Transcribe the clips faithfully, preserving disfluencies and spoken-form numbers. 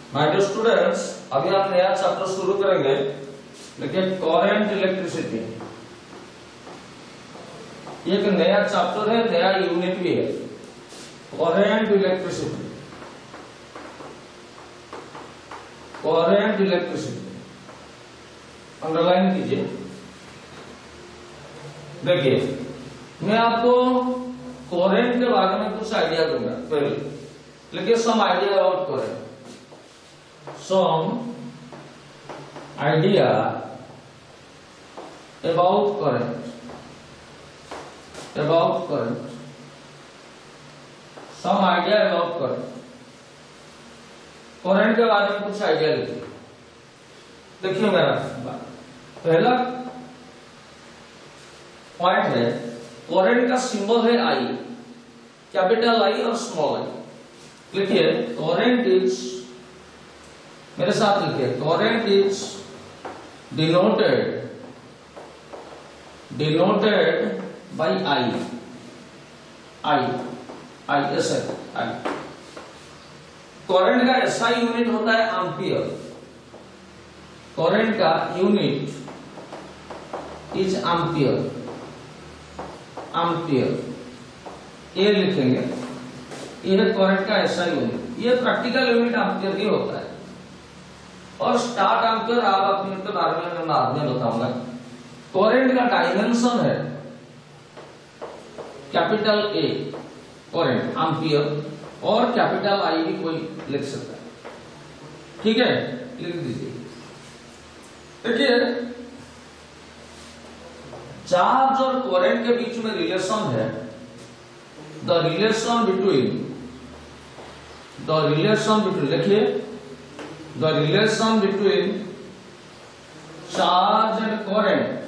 My dear students, अभी हम नया चैप्टर शुरू करेंगे। देखिए करंट इलेक्ट्रिसिटी, ये एक नया चैप्टर है, नया यूनिट भी है। Current electricity, current electricity underline कीजिए। देखिए मैं आपको करंट के बारे में कुछ आइडिया दूंगा पहले, लेकिन some idea about current, some idea about current, about current, some idea about current, current के बारे में कुछ आइडिया लीजिए। देखिए मेरा पहला पॉइंट है, करंट का सिंबल है आई, कैपिटल आई और स्मॉल आई। लिखिए करंट इज, मेरे साथ लिखिए, current is denoted denoted by I, I I S I. Current का ऐसा यूनिट होता है एम्पियर। करंट का यूनिट इज एम्पियर, एम्पियर ये लिखेंगे। ये है करंट का ऐसा यूनिट, ये प्रैक्टिकल यूनिट एम्पियर ही होता है। और स्टार्ट एम्पियर आप अपने के बारे में मैं बाद में बताऊंगा। करंट का डायमेंशन है कैपिटल ए करंट एम्पियर, और कैपिटल आई भी कोई लिख सकता है, ठीक है, लिख दीजिए। देखिए चार्ज और करंट के बीच में रिलेशन है, the relation between the relation between लिखिए the relation between charge and current,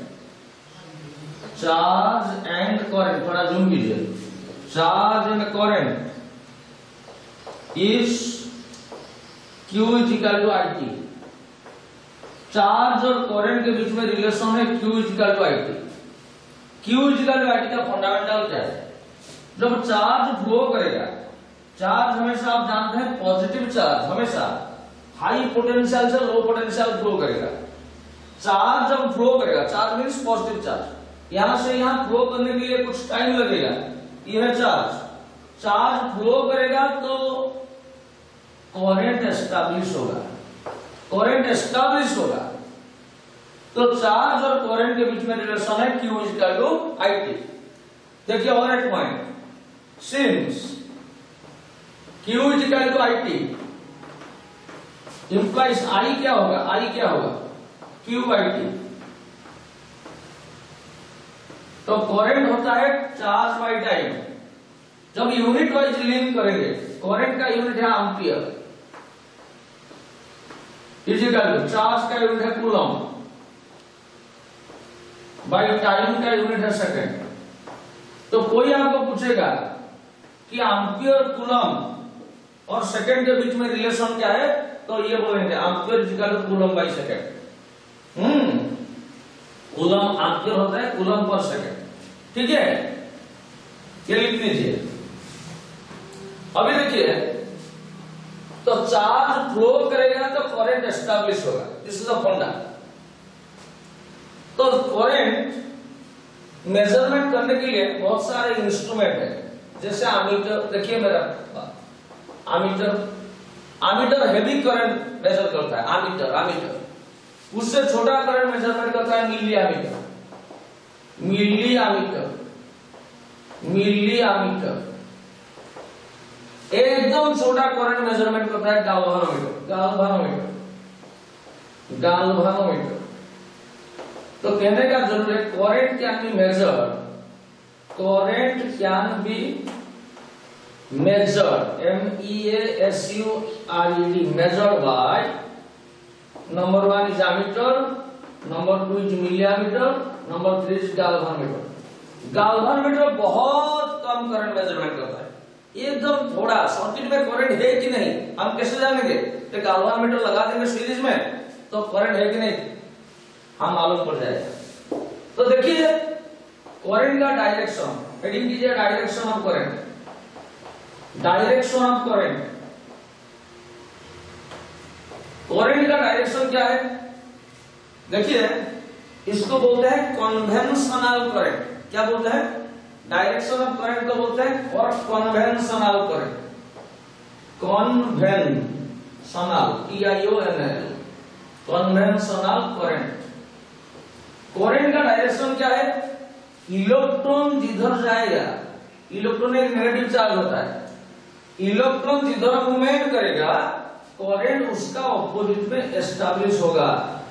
charge and current, थोड़ा जूम कीजिए, charge and current is Q is equal to I T। Charge और करंट के बीच में रिलेशन है Q is equal to I T। Q is equal to I T का fundamental क्या है? जब चार्ज फ्लो करेगा, चार्ज हमेशा आप जानते हैं पॉजिटिव चार्ज हमेशा हाई पोटेंशियल से लो पोटेंशियल फ्लो करेगा। चार्ज जब फ्लो करेगा, चार्ज मीन्स पॉजिटिव चार्ज, यहां से यहां फ्लो करने के लिए कुछ टाइम लगेगा। यह चार्ज चार्ज फ्लो करेगा तो करंट एस्टैब्लिश होगा, करंट एस्टैब्लिश होगा। तो चार्ज और करंट के बीच में रिलेशन है Q is equal to I T। देखिए और एक point, since Q is equal to I T implies I क्या होगा, आई क्या होगा Q बाई टी। तो करंट होता है चार्ज बाई टाइम। जब यूनिट वाइज लिंक करेंगे, करंट का यूनिट है एम्पियर, इक्वल टू चार्ज का यूनिट है कूलम, बाई टाइम का यूनिट है सेकंड। तो कोई आपको पूछेगा कि एम्पियर कूलम और सेकंड के बीच में रिलेशन क्या है, तो ये बोलेंगे ampere equal to coulomb by second. हम्म कूलम एम्पियर होता है कूलम पर सेकंड, ठीक है, ये लिख लीजिए। अभी देखिए तो चार्ज फ्लो करेगा तो करंट एस्टैब्लिश होगा, दिस इज द फंडा। तो करंट मेजरमेंट करने के लिए बहुत सारे इंस्ट्रूमेंट है, जैसे एमीटर। देखिए मेरा ammeter, ammeter heavy current measure करता है, एमीटर एमीटर उससे छोटा करंट मेजरमेंट करता है milliammeter, milliammeter, milliammeter. एकदम छोटा करंट मेजरमेंट करता है गाल्वानोमीटर, गाल्वानोमीटर, गाल्वानोमीटर। तो कहने का जरूर है current can be measured, current can be measured, M E A S U R E D, measured by number one is ammeter, number two is milliammeter, number three is galvanometer। galvanometer बहुत कम current measurement करता है, एकदम थोड़ा। Circuit में current है कि नहीं हम कैसे जानेंगे? तो galvanometer लगा देंगे सीरीज में तो करंट है कि नहीं हम मालूम पड़ जाएगा। तो देखिए करंट का डायरेक्शन, हेडिंग कीजिए direction of current, direction of current. Current का डायरेक्शन क्या है? देखिए, इसको बोलते हैं कन्वेंशनल करंट। क्या बोलते हैं? डायरेक्शन ऑफ करंट को बोलते हैं और conventional current. Conventional, T I O N L, conventional current. Current का डायरेक्शन क्या है? इलेक्ट्रॉन जिधर जाएगा, इलेक्ट्रॉन एक नेगेटिव चार्ज होता है, इलेक्ट्रॉन जिधर मूवमेंट करेगा करंट उसका ऑपोजिट में एस्टैब्लिश होगा।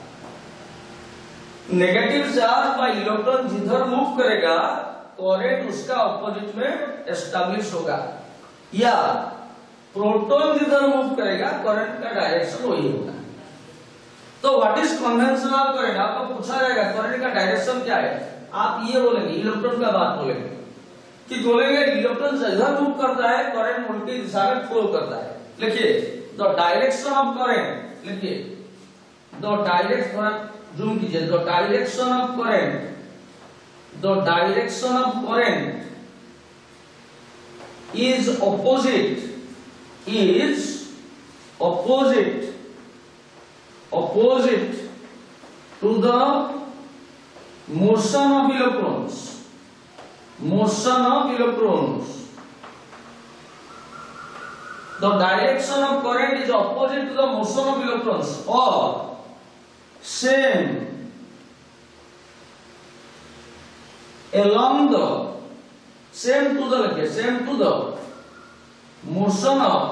नेगेटिव चार्ज का इलेक्ट्रॉन जिधर मूव करेगा करंट उसका ऑपोजिट में एस्टैब्लिश होगा, या प्रोटॉन जिधर मूव करेगा करंट का डायरेक्शन वही होगा। तो व्हाट इज कन्वेंशनल करंट? आपको पूछा जाएगा करंट का डायरेक्शन क्या है, आप ये बोलेंगे, इलेक्ट्रॉन का बात बोलेंगे कि बोलेंगे इलेक्ट्रॉन जिधर मूव करता है करंट उल्टी दिशा में फ्लो करता है। लिखिए, द डायरेक्शन ऑफ करंट, लिखिए द डायरेक्शन, जूम कीजिए, the direction of current, the direction of current is opposite, is opposite, opposite to the motion of electrons, motion of electrons. The direction of current is opposite to the motion of electrons or same along the, same to the, लिखिए same to the motion of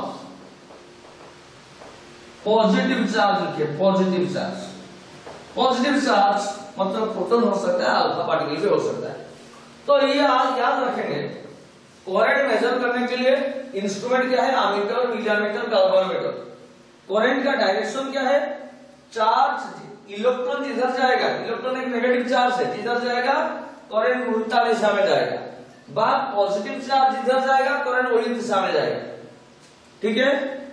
positive charge, लिखिए positive charge. Positive charge मतलब proton हो सकता है, alpha particle भी हो सकता है। तो ये आज याद रखेंगे, करंट मेजर करने के लिए इंस्ट्रूमेंट क्या है? Ammeter, millimeter, galvanometer. करंट का डायरेक्शन क्या है? चार्ज इलेक्ट्रॉन जिधर जाएगा, इलेक्ट्रॉन एक नेगेटिव चार्ज है, जिधर जाएगा करंट उल्टा दिशा में जाएगा, बात पॉजिटिव चार्ज जिधर जाएगा करंट वही दिशा में जाएगा। ठीक है।